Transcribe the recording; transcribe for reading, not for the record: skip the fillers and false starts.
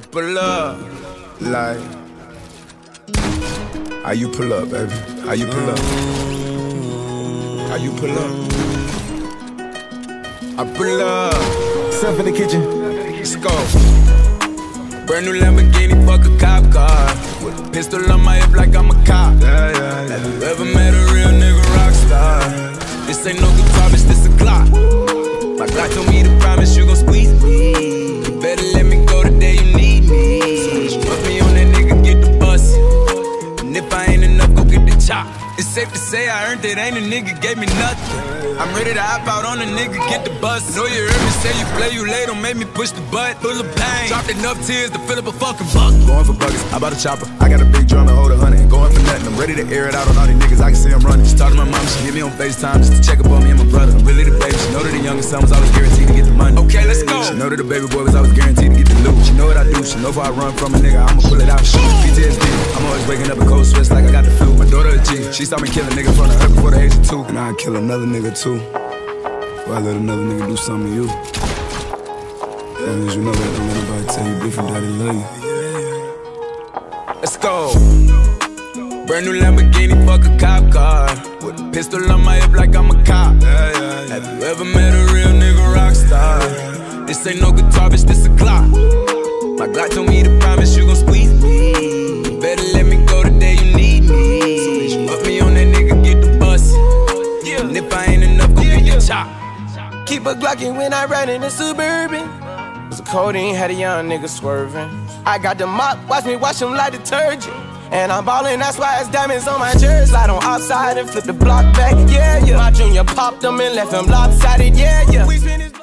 pull up, like. How you pull up, baby? How you pull up? How you pull up? I pull up. Step in the kitchen. Let's go. Brand new Lamborghini, fuck a cop car. With a pistol on my hip like I'm a cop. Have you ever met a real nigga rock star? This ain't no guitar, bitch, this a Glock. My Glock told me to promise you gon' squeeze me. You better let me go the day you need me. Put me on that nigga, get the bus. And if I ain't enough, go get the chop. It's safe to say I earned it, ain't a nigga gave me nothing. I'm ready to hop out on a nigga, get the bus. Know you heard me say you play, you late, don't make me push the butt. Full of pain, dropped enough tears to fill up a fucking buck. Going for buckets, I bought a chopper. I got a big drum to hold 100. Going for nothing, I'm ready to air it out on all these niggas. I can see I'm running. She talked to my mom, she hit me on FaceTime just to check up on me and my brother. I'm really the baby. She know that the youngest son was always guaranteed to get the money. Okay, let's go. She know that the baby boy was always guaranteed to get the loot. She know what I do, she know if I run from a nigga, I'ma pull it out. Shoot PTSD, I'm always waking up in cold sweats like I got the flu. My daughter a G, she saw me kill a nigga in front of her before the age of 2. And I'd kill another nigga too. Or I let another nigga do something to you. As long as you know that, don't let nobody tell you different, daddy love you. Let's go. Brand new Lamborghini, fuck a cop car. With a pistol on my hip like I'm a cop. Have you ever met a real nigga rock star? This ain't no guitar, bitch, this a Glock. My Glock told me to promise you gon' squeeze me. You better let me go the day you need me. Put me on that nigga, get the bus. And if I ain't enough, go get the chop. Keep a Glockin' when I ride in the Suburban. Cause the codeine had a young nigga swerving. I got the mop, watch me wash him like detergent. And I'm ballin', that's why it's diamonds on my jersey. Slide on outside and flip the block back, yeah, yeah. My junior popped him and left him lopsided, yeah, yeah.